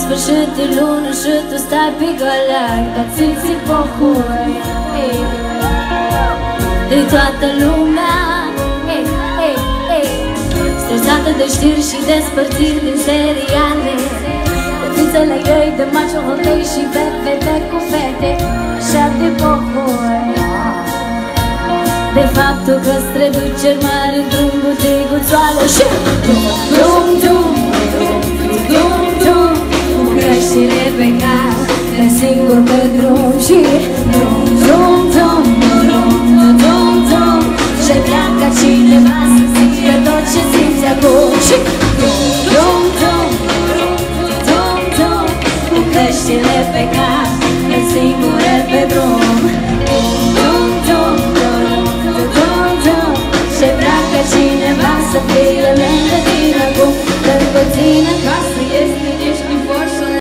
sfârșit de lună și tu stai pe găleac, dar ți-ți pohoi de toată lumea, stresată de știri și despărțiri din seriale, de fițele ei de macho hotei și vede cu fete, așa de pohoi de faptul că străduceri mari într-un butic uțoală și dum, dum, dum, dum, cu creștire pe cal, de singur pe drum și dum, dum, dum, dum, dum, dum, și vrea ca cineva să zică tot ce simți acum și dum, dum, dum, dum, cu creștire pe cal, de singur pe drum, dum, dum, și vrea ca cineva să fie lângă tine acum, lângă tine ca să ies din